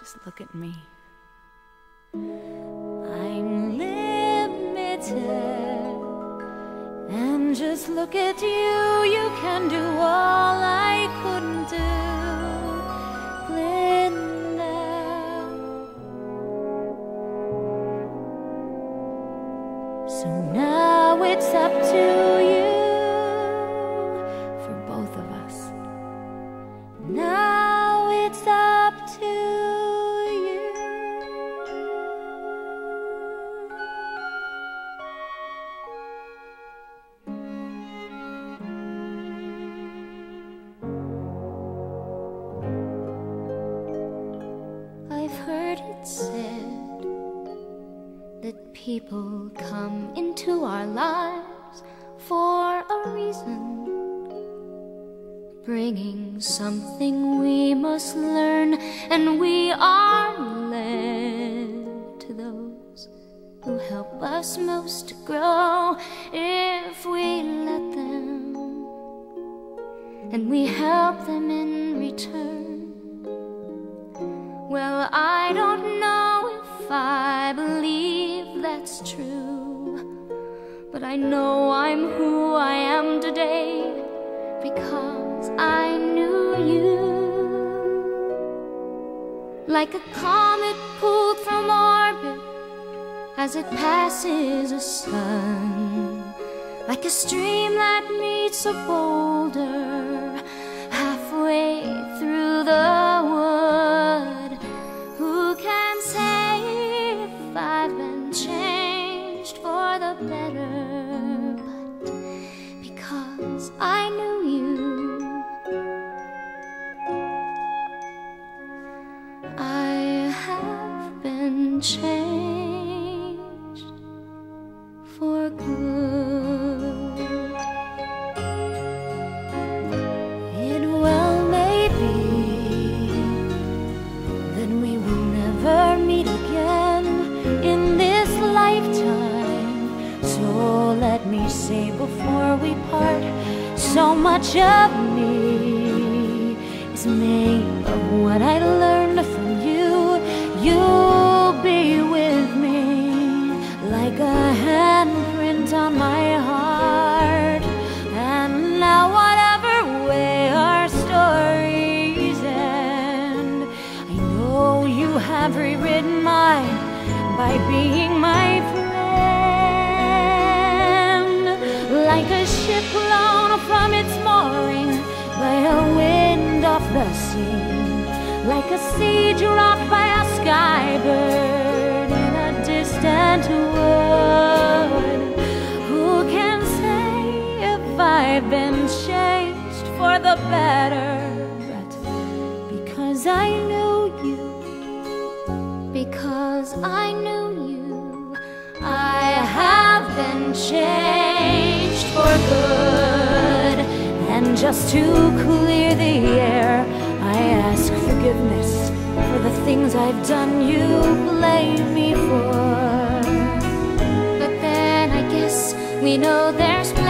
Just look at me. I'm limited, and just look at you. You can do all I couldn't do, Glinda. So now it's up to you, for both of us. Now it's up to you. I've heard it said that people come into our lives for a reason, bringing something we must learn, and we are led to those who help us most to grow if we let them, and we help them in return. Well, I don't know if I believe that's true, but I know I'm who I am today because I knew you. Like a comet pulled from orbit as it passes a sun, like a stream that meets a boulder halfway through the wood. Who can say if I've been changed for the better? But because I knew you, I have been changed for good. It well may be that we will never meet again in this lifetime, so let me say before we part, so much of me is made of what I learned from you. You'll be with me like a handprint on my heart. And now whatever way our stories end, I know you have rewritten mine by being my friend. Like a ship blown from its mooring by a wind off the sea, like a seed dropped by a skybird in a distant wood. Who can say if I've been changed for the better? But because I knew you, because I knew you, I have been changed for good. And just to clear the air, I ask forgiveness for the things I've done you blame me for. But then I guess we know there's